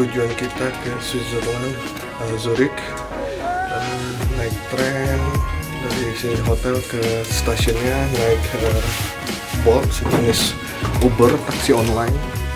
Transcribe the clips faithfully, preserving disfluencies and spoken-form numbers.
tujuan kita ke Switzerland, uh, Zurich, dan naik tren dari sini hotel ke stasiunnya, naik uh, Bolt sejenis Uber, taksi online.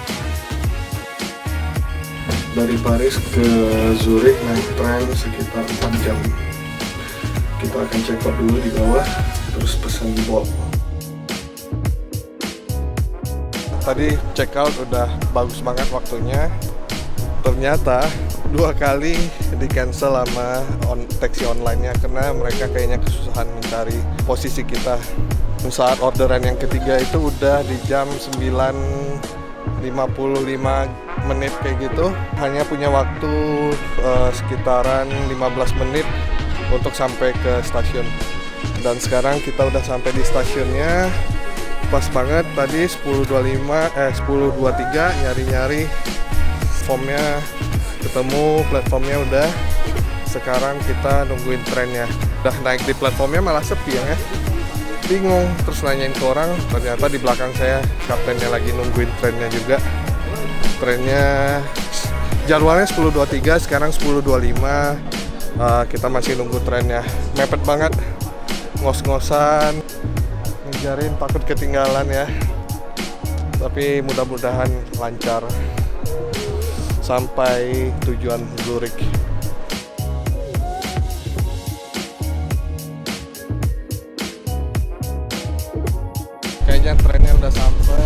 Dari Paris ke Zurich naik tren sekitar empat jam. Kita akan check out dulu di bawah, terus pesan Bolt. Tadi check out udah bagus banget waktunya. Ternyata dua kali di cancel sama on, taksi online-nya karena mereka kayaknya kesusahan mencari posisi kita. Saat orderan yang ketiga itu udah di jam sembilan lima puluh lima menit kayak gitu. Hanya punya waktu uh, sekitaran lima belas menit untuk sampai ke stasiun. Dan sekarang kita udah sampai di stasiunnya. Pas banget tadi sepuluh dua puluh lima eh sepuluh dua puluh tiga nyari-nyari formnya ketemu, platformnya udah. Sekarang kita nungguin trennya. Udah naik di platformnya malah sepi ya. Bingung, terus nanyain ke orang, ternyata di belakang saya kaptennya lagi nungguin trennya juga. Trennya jadwalnya sepuluh dua puluh tiga, sekarang sepuluh dua puluh lima. Uh, kita masih nunggu trennya. Mepet banget, ngos-ngosan, ngejarin takut ketinggalan ya. Tapi mudah-mudahan lancar sampai tujuan Zurich. Kayaknya trennya udah sampai.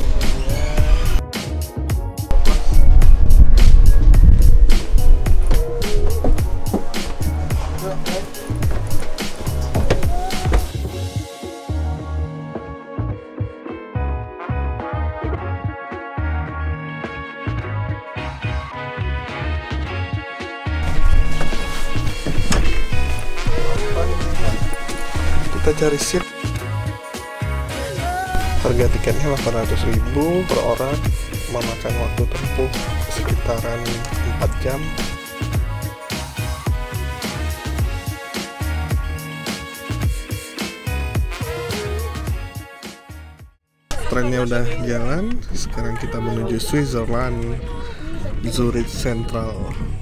Kita cari seat. Harga tiketnya delapan ratus ribu per orang, memakan waktu tempuh sekitaran empat jam. Trennya udah jalan, sekarang kita menuju Switzerland, Zurich Central.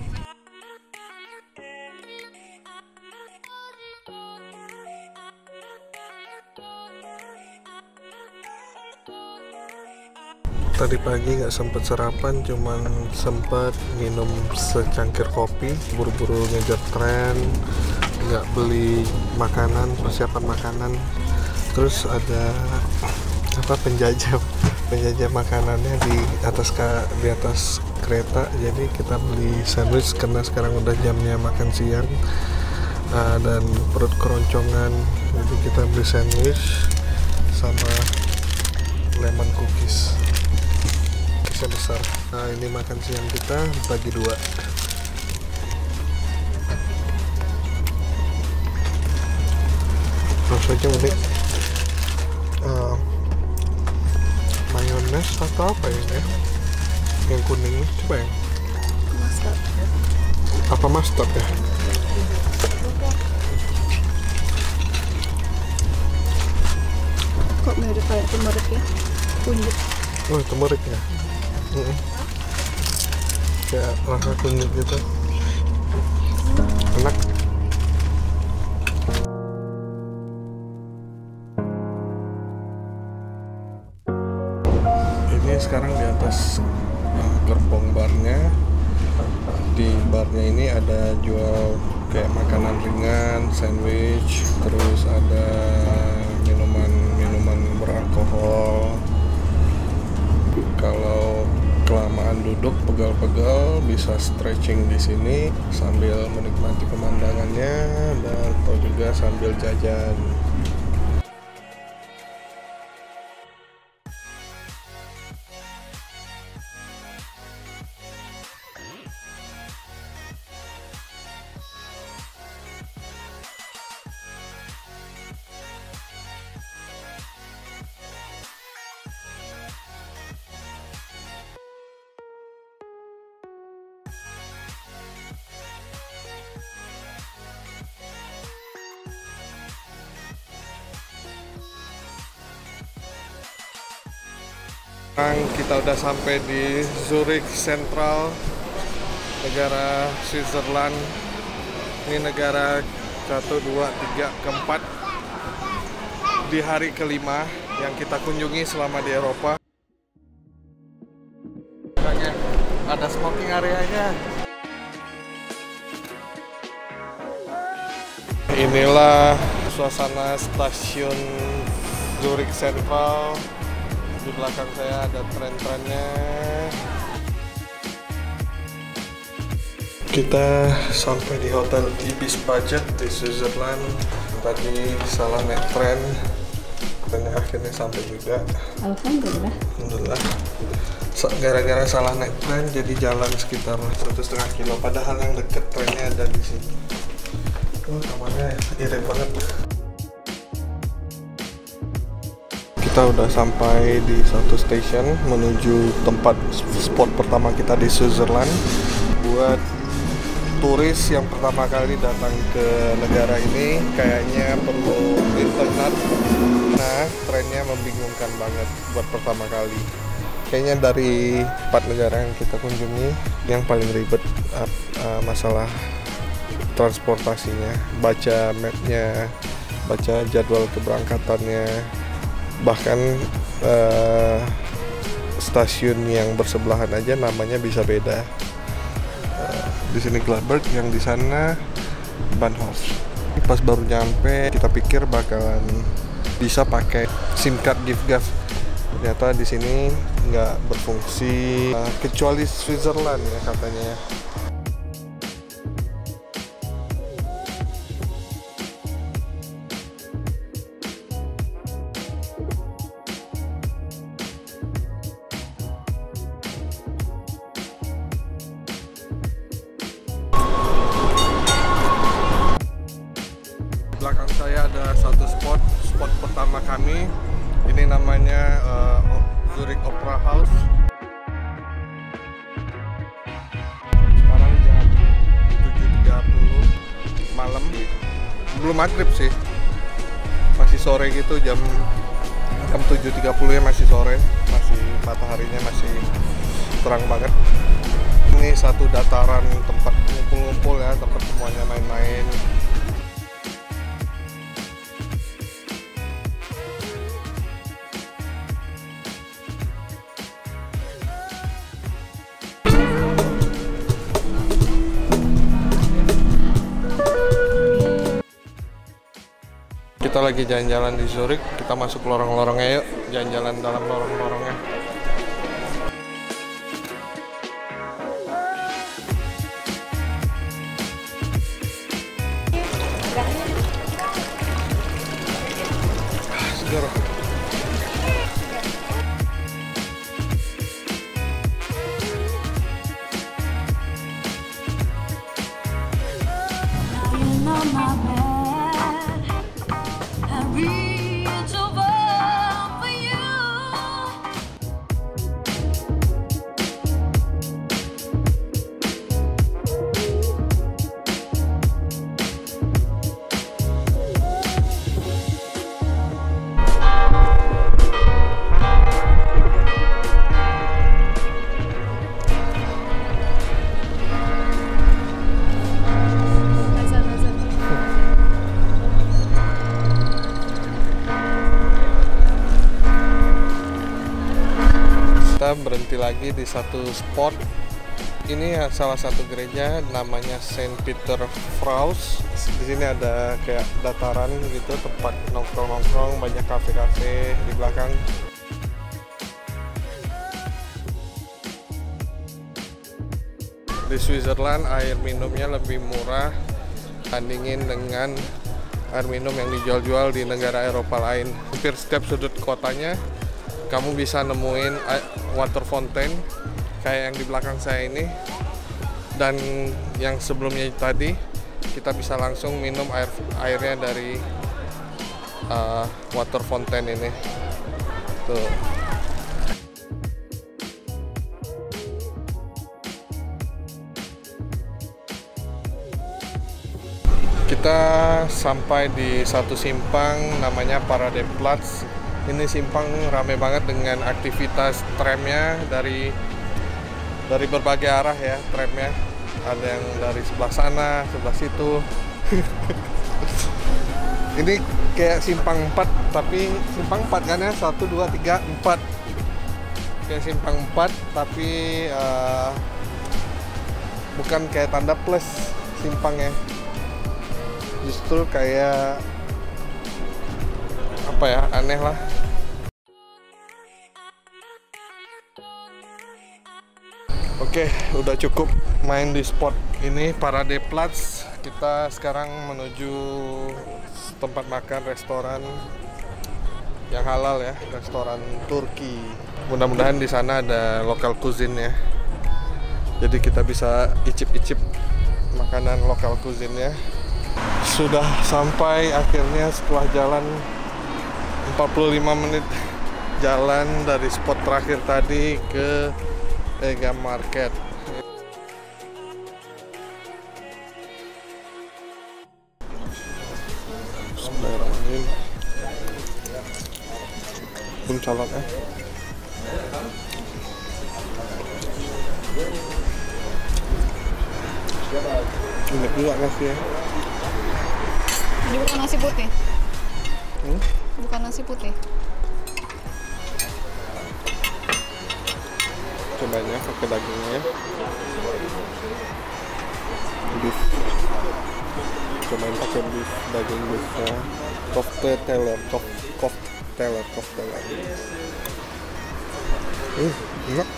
Tadi pagi nggak sempet sarapan, cuman sempet minum secangkir kopi, buru-buru ngejar tren, nggak beli makanan, persiapan makanan. Terus ada apa penjajah penjajah makanannya di atas di atas kereta, jadi kita beli sandwich karena sekarang udah jamnya makan siang. Uh, dan perut keroncongan, jadi kita beli sandwich sama lemon cookies besar. Nah, ini makan siang kita bagi dua. Langsung aja unik. Uh, mayones atau apa ini ya? Yang kuning ini coba yang mustard. Apa mustard ya? Kok mirip kayak temerik ya? Kunyit. Oh, temerik ya? Mm-mm. Kayak rasa kunyit gitu. Enak. Ini sekarang di atas uh, gerbong barnya. Di barnya ini ada jual kayak makanan ringan, sandwich, terus ada minuman-minuman beralkohol. Kalau kelamaan duduk pegal-pegal, bisa stretching di sini sambil menikmati pemandangannya dan atau juga sambil jajan. Sekarang kita udah sampai di Zurich Central. negara Switzerland. Ini negara satu, dua, tiga, keempat di hari kelima yang kita kunjungi selama di Eropa. Ada smoking areanya. Inilah suasana stasiun Zurich Central. Di belakang saya ada tren-trennya. Kita sampai di hotel Ibis Budget di Switzerland. Tadi salah naik tren, dan akhirnya sampai juga. Alhamdulillah. Alhamdulillah. Gara-gara salah naik tren, jadi jalan sekitar satu setengah kilo. Padahal yang deket trennya ada di sini. Oh, kamarnya irit banget. Kita udah sampai di satu stasiun menuju tempat spot pertama kita di Switzerland. Buat turis yang pertama kali datang ke negara ini kayaknya perlu internet. Nah, trennya membingungkan banget buat pertama kali. Kayaknya dari empat negara yang kita kunjungi, yang paling ribet uh, uh, masalah transportasinya. Baca mapnya, baca jadwal keberangkatannya, bahkan uh, stasiun yang bersebelahan aja namanya bisa beda. Di sini Gladberg, yang di sana Bahnhof. Pas baru nyampe, kita pikir bakalan bisa pakai SIM card gift-gas. Ternyata di sini nggak berfungsi, uh, kecuali Switzerland ya katanya ya. Belakang saya ada satu spot, spot pertama kami. Ini namanya uh, Zurich Opera House. Sekarang jam tujuh tiga puluh malam. Belum maghrib sih, masih sore gitu, jam jam tujuh tiga puluh ya, masih sore, masih mataharinya masih terang banget. Ini satu dataran tempat ngumpul-ngumpul ya, tempat semuanya main-main. Kita lagi jalan-jalan di Zurich, kita masuk lorong-lorongnya yuk, jalan-jalan dalam lorong-lorongnya. Ah, segar. Kita berhenti lagi di satu spot. Ini ya salah satu gereja, namanya Saint Peter Fraus. Di sini ada kayak dataran gitu, tempat nongkrong-nongkrong, banyak kafe-kafe di belakang. Di Switzerland air minumnya lebih murah bandingin dengan air minum yang dijual-jual di negara Eropa lain. Hampir setiap sudut kotanya kamu bisa nemuin water fountain kayak yang di belakang saya ini, dan yang sebelumnya tadi kita bisa langsung minum air airnya dari uh, water fountain ini. Tuh. Kita sampai di satu simpang namanya Paradeplatz. Ini simpang rame banget dengan aktivitas tramnya dari dari berbagai arah ya, tramnya. ada yang dari sebelah sana, sebelah situ. Ini kayak simpang empat, tapi simpang empat kan ya, satu, dua, tiga, empat. Kayak simpang empat, tapi uh, bukan kayak tanda plus simpangnya. Justru kayak apa ya, aneh lah. Oke, udah cukup main di spot ini Paradeplatz. Kita sekarang menuju tempat makan restoran yang halal ya, restoran Turki. Mudah-mudahan di sana ada lokal cuisine ya. Jadi kita bisa icip-icip makanan lokal cuisine ya. Sudah sampai akhirnya setelah jalan empat puluh lima menit jalan dari spot terakhir tadi ke Ega Market. Bismillahirrahmanirrahim. Pun salad eh. Enak juga nasi ya. Ini bukan nasi putih. Hmm? Bukan nasi putih. Cobain ya pakai dagingnya ya. Beef. Cobain pakai beef, daging beefnya. Kofte teller, kof, kof teller, kof teller. Hmm, enak.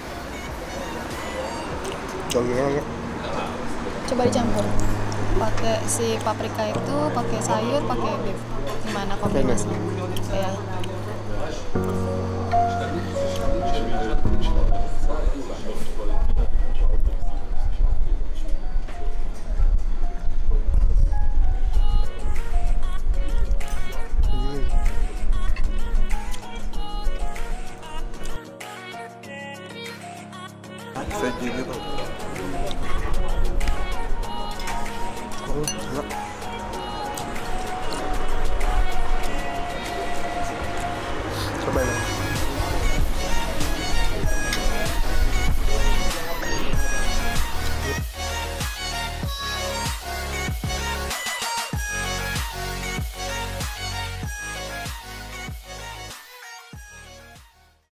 Dagingnya enak. Coba dicampur. Pakai si paprika itu, pakai sayur, pakai beef. Gimana kombinasinya? Ya. Veggie gitu. Oh, enak. Cobain ya.